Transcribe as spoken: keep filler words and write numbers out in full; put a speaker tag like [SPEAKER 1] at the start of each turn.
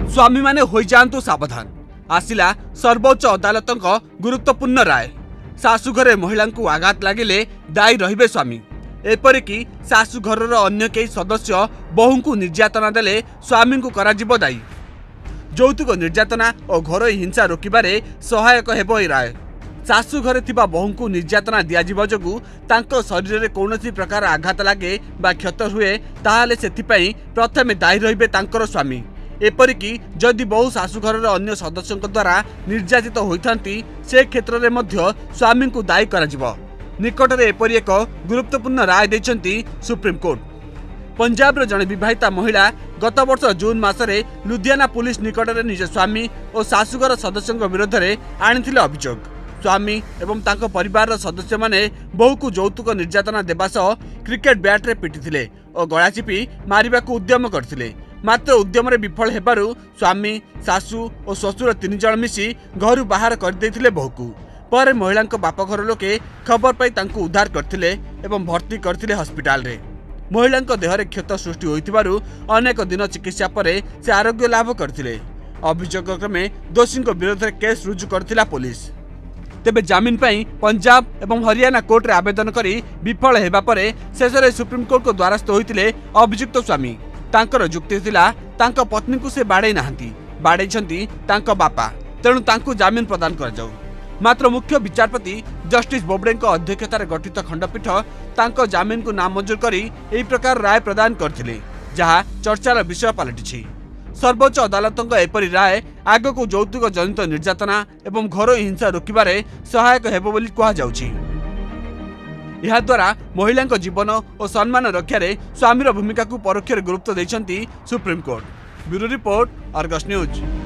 [SPEAKER 1] स्वामी माने होई जांतु सावधान। आसिला सर्वोच्च अदालत गुरुत्वपूर्ण राय। सासु घरे महिला को आघात लगिले दायी रहिबे स्वामी। एपरिकी सासु घर अन्य कई सदस्य बहु को निर्यातना देले स्वामी को कराजिबो दायी। यौतुक निर्यातना और घरोई हिंसा रोकबारे सहायक हेबो ए राय। सासु घरे थिबा बहु को निर्यातना दियाजिबा जोगु तांको शरीर में कौनसी प्रकार आघात लागे बा क्षत हुए ताहाले सेथिपई प्रथमे दायी रहिबे तांकर स्वामी। एपरिकी जदि बहु शाशु घर अन्य सदस्यों द्वारा निर्यातित होइथांती से क्षेत्र में मध्य स्वामी को दायी करा निकट में एपरि एक गुरुत्वपूर्ण राय दैछंती सुप्रीम कोर्ट। पंजाब जड़े विवाहिता महिला गत वर्ष जून मासरे लुधियाना पुलिस निकट में निज स्वामी और शाशुघर सदस्यों विरोध में आनिथिले अभियोग। स्वामी एवं तांको परिवार सदस्य माने बहु को यौतुक निर्यातना देबा सह क्रिकेट बैट रे पिटिथिले और गला चिपी मारिबा को उद्यम करथिले। मात्र उद्यम रे विफल हेबारु स्वामी सासु और ससुर तीन जन मिसी घर बाहर कर देथिले बहु को। पर महिला बाप घर लोके खबर पाई तांको उद्धार करथिले एवं भर्ती करथिले हॉस्पिटल रे। महिला देहरे क्षत सृष्टि होइतिबारु अनेक दिन चिकित्सा पर से आरोग्य लाभ करथिले। अभियोग क्रमे दोषी विरोध में केस रुजु करथिला पुलिस। तेबे जामिन पाई पंजाब एवं हरियाणा कोर्ट रे आवेदन करी विफल हेबा परे शेषरे सुप्रीम कोर्ट को द्वारस्थ होइतिले अभियुक्त स्वामी। तांकर जुक्ति थिला तांको पत्नी को से बाड़े नाहंती, बाड़ेछंती तांको बापा, तेणु तांको जामिन प्रदान कर जाऊ। मात्र मुख्य विचारपति जस्टिस बोबड़े अध्यक्षतार गठित खंडपीठ तांको जामिन को नामंजूर करी एही प्रकार राय प्रदान करथिले, जहा चर्चार विषय पलटिछि। सर्वोच्च अदालत एपरि राय आग को यौतुक जनित निर्यातना एवं घर हिंसा रोकबारे सहायक हेबो बोली कहा जाउछि। यह द्वारा महिला जीवन और सम्मान रक्षारे स्वामीर भूमिका को परोक्ष गुरुत्व दैछंती supreme court. Bureau report, Argus news.